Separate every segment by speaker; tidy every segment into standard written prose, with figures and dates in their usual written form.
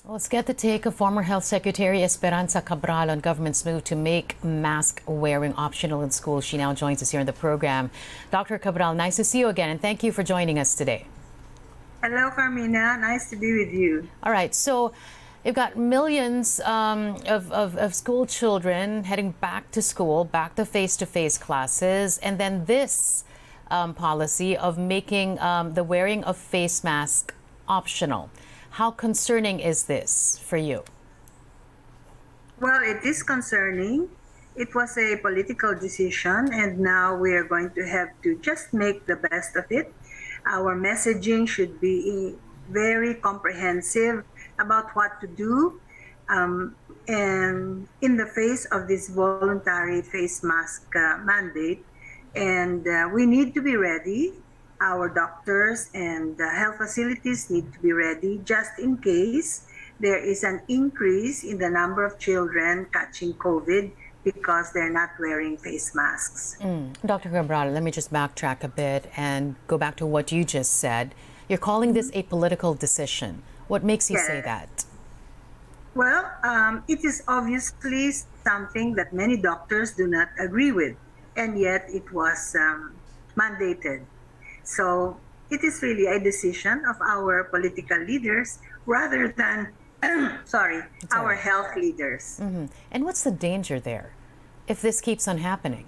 Speaker 1: Let's get the take of former Health Secretary Esperanza Cabral on government's move to make mask wearing optional in schools. She now joins us here in the program. Dr. Cabral, nice to see you again, and thank you for joining us today.
Speaker 2: Hello, Carmina. Nice to be with you.
Speaker 1: All right, so you've got millions of school children heading back to school, back to face-to-face classes, and then this policy of making the wearing of face masks optional. How concerning is this for you?
Speaker 2: Well, it is concerning. It was a political decision, and now we are going to have to just make the best of it. Our messaging should be very comprehensive about what to do. And in the face of this voluntary face mask mandate, and we need to be ready. Our doctors and health facilities need to be ready just in case there is an increase in the number of children catching COVID because they're not wearing face masks.
Speaker 1: Dr. Cabral, let me just backtrack a bit and go back to what you just said. You're calling this a political decision. What makes you say that?
Speaker 2: Well, it is obviously something that many doctors do not agree with, and yet it was mandated. So it is really a decision of our political leaders rather than, our health leaders.
Speaker 1: And what's the danger there if this keeps on happening?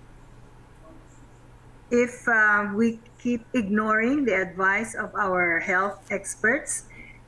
Speaker 2: If we keep ignoring the advice of our health experts,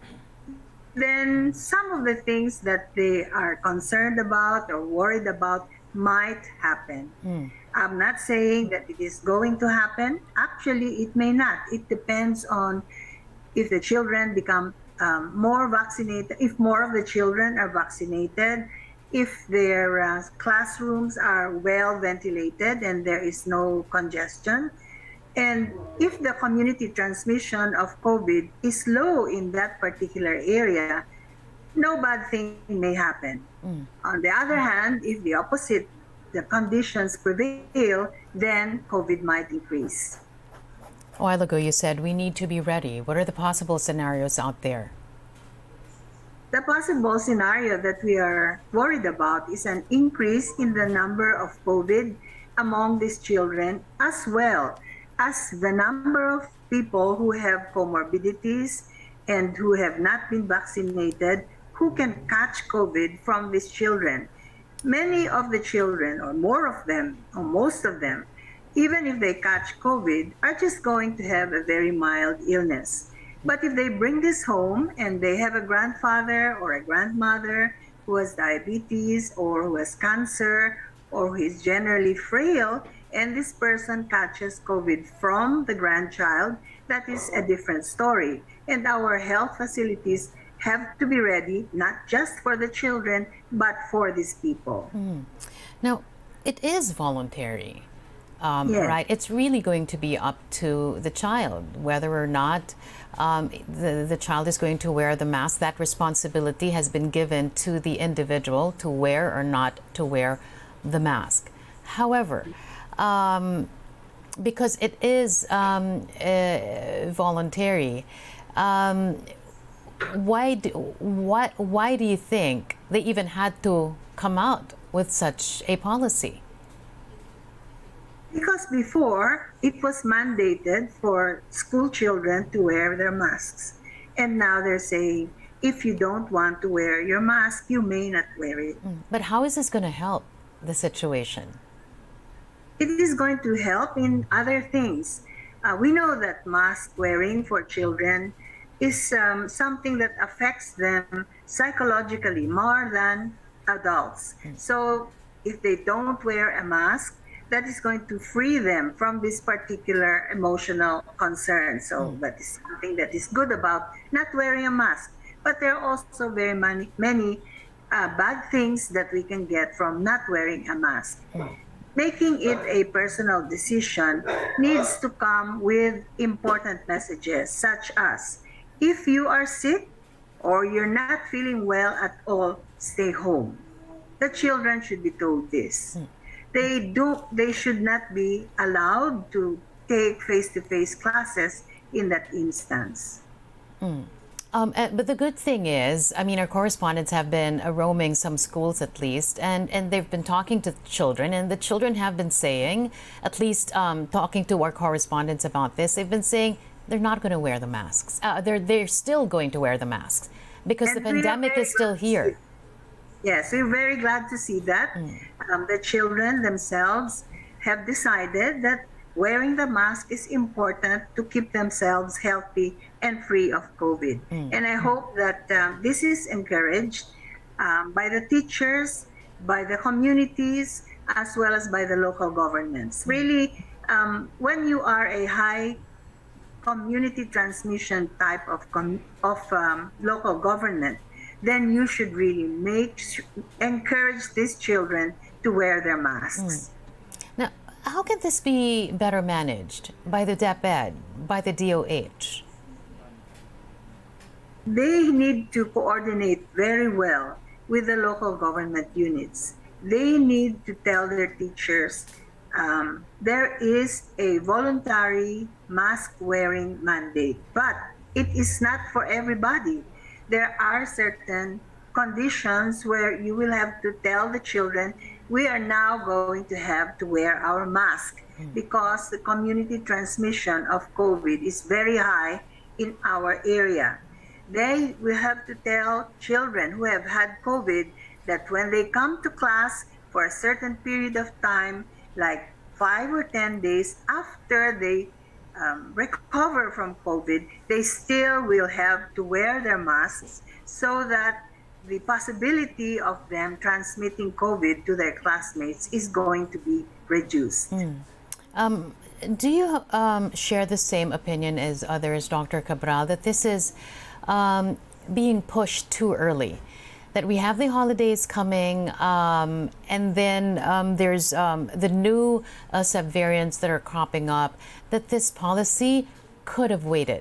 Speaker 2: then some of the things that they are concerned about or worried about might happen. I'm not saying that it is going to happen. Actually, it may not. It depends on if the children become more vaccinated, if more of the children are vaccinated, if their classrooms are well ventilated and there is no congestion, and if the community transmission of COVID is low in that particular area, no bad thing may happen. On the other hand, if the opposite, the conditions prevail, then COVID might increase.
Speaker 1: A while ago, you said we need to be ready. What are the possible scenarios out there?
Speaker 2: The possible scenario that we are worried about is an increase in the number of COVID among these children, as well as the number of people who have comorbidities and who have not been vaccinated, who can catch COVID from these children. Many of the children, or more of them, or most of them, even if they catch COVID, are just going to have a very mild illness. But if they bring this home and they have a grandfather or a grandmother who has diabetes or who has cancer or who is generally frail, and this person catches COVID from the grandchild, that is a different story. And our health facilities have to be ready, not just for the children, but for these people.
Speaker 1: Now, it is voluntary,
Speaker 2: Yes.
Speaker 1: right? It's really going to be up to the child, whether or not the child is going to wear the mask. That responsibility has been given to the individual to wear or not to wear the mask. However, because it is voluntary, why do you think they even had to come out with such a policy?
Speaker 2: Because before, it was mandated for school children to wear their masks. And now they're saying, if you don't want to wear your mask, you may not wear it.
Speaker 1: But how is this going to help the situation?
Speaker 2: It is going to help in other things. We know that mask wearing for children is something that affects them psychologically more than adults. So if they don't wear a mask, that is going to free them from this particular emotional concern. So that is something that is good about not wearing a mask. But there are also very many bad things that we can get from not wearing a mask. Making it a personal decision needs to come with important messages, such as, if you are sick or you're not feeling well at all, stay home. The children should be told this. They should not be allowed to take face-to-face classes in that instance.
Speaker 1: But the good thing is, I mean, our correspondents have been roaming some schools at least, and they've been talking to children, and the children have been saying, at least talking to our correspondents about this, they've been saying they're not going to wear the masks. They're still going to wear the masks because the pandemic is still here.
Speaker 2: Yes, we're very glad to see that. The children themselves have decided that wearing the mask is important to keep themselves healthy and free of COVID. And I hope that this is encouraged by the teachers, by the communities, as well as by the local governments. Really, when you are a high community transmission type of local government, then you should really encourage these children to wear their masks.
Speaker 1: Now, how can this be better managed by the DepEd, by the DOH?
Speaker 2: They need to coordinate very well with the local government units. They need to tell their teachers there is a voluntary mask wearing mandate, but it is not for everybody. There are certain conditions where you will have to tell the children, we are now going to have to wear our mask because the community transmission of COVID is very high in our area. They will have to tell children who have had COVID that when they come to class for a certain period of time, like 5 or 10 days after they recover from COVID, they still will have to wear their masks so that the possibility of them transmitting COVID to their classmates is going to be reduced.
Speaker 1: Do you share the same opinion as others, Dr. Cabral, that this is being pushed too early? That we have the holidays coming, and then there's the new subvariants that are cropping up, that this policy could have waited?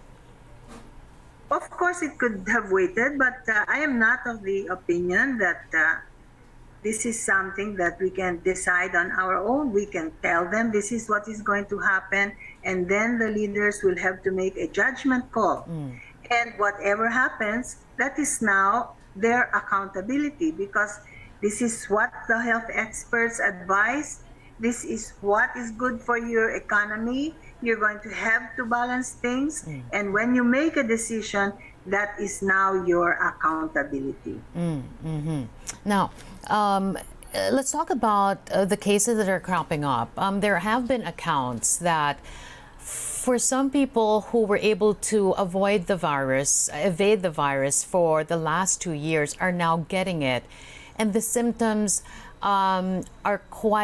Speaker 2: Of course, it could have waited, but I am not of the opinion that this is something that we can decide on our own. We can tell them this is what is going to happen, and then the leaders will have to make a judgment call. And whatever happens, that is now their accountability, because this is what the health experts advise. This is what is good for your economy. You're going to have to balance things. And when you make a decision, that is now your accountability.
Speaker 1: Now, let's talk about the cases that are cropping up. There have been accounts that for some people who were able to evade the virus for the last 2 years are now getting it, and the symptoms are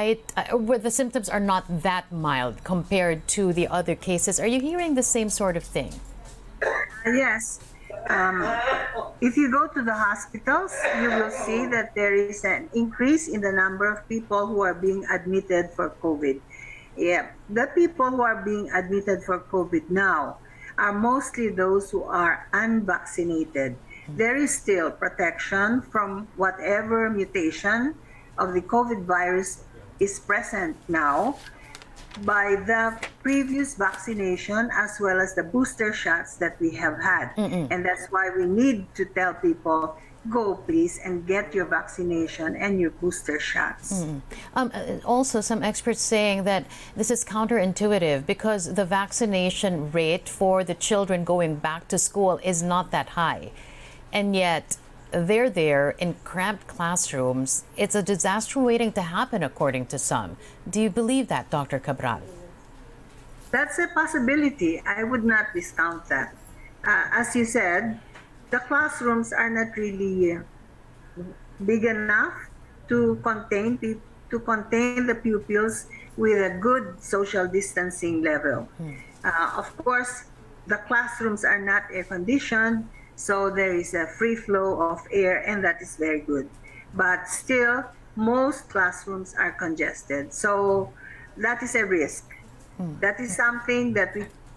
Speaker 1: not that mild compared to the other cases. Are you hearing the same sort of thing?
Speaker 2: Yes. If you go to the hospitals, you will see that there is an increase in the number of people who are being admitted for COVID. Yeah, the people who are being admitted for COVID now are mostly those who are unvaccinated. There is still protection from whatever mutation of the COVID virus is present now by the previous vaccination as well as the booster shots that we have had. And that's why we need to tell people, go please and get your vaccination and your booster shots.
Speaker 1: Also, some experts saying that this is counterintuitive because the vaccination rate for the children going back to school is not that high. And yet they're there in cramped classrooms. It's a disaster waiting to happen, according to some. Do you believe that, Dr. Cabral?
Speaker 2: That's a possibility. I would not discount that. As you said, the classrooms are not really big enough to contain the pupils with a good social distancing level. Of course, the classrooms are not air-conditioned, so there is a free flow of air, and that is very good. But still, most classrooms are congested, so that is a risk. That is something that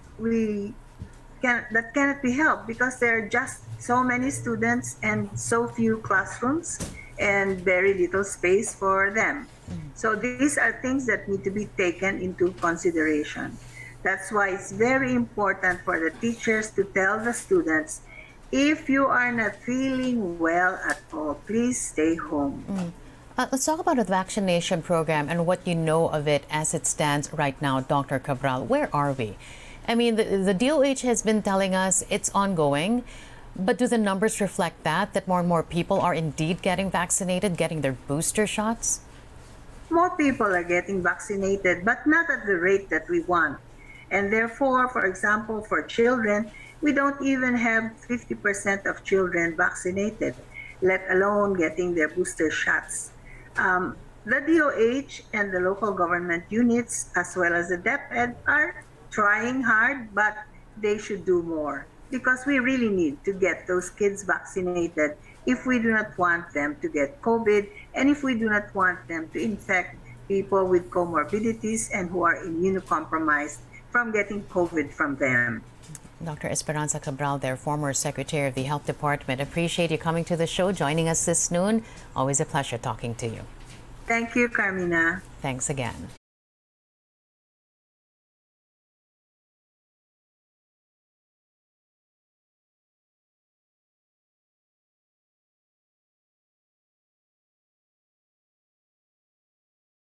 Speaker 2: that cannot be helped because there are just so many students and so few classrooms and very little space for them. So these are things that need to be taken into consideration. That's why it's very important for the teachers to tell the students, If you are not feeling well at all, please stay home.
Speaker 1: Let's talk about the vaccination program and what you know of it as it stands right now, Dr. Cabral. Where are we? I mean, the DOH has been telling us it's ongoing, but do the numbers reflect that more and more people are indeed getting vaccinated, getting their booster shots?
Speaker 2: More people are getting vaccinated, but not at the rate that we want. And therefore, for example, for children, we don't even have 50% of children vaccinated, let alone getting their booster shots. The DOH and the local government units, as well as the DepEd, are trying hard, but they should do more, because we really need to get those kids vaccinated if we do not want them to get COVID, and if we do not want them to infect people with comorbidities and who are immunocompromised from getting COVID from them.
Speaker 1: Dr. Esperanza Cabral, their former Secretary of the Health Department. Appreciate you coming to the show, joining us this noon. Always a pleasure talking to you.
Speaker 2: Thank you, Carmina.
Speaker 1: Thanks again.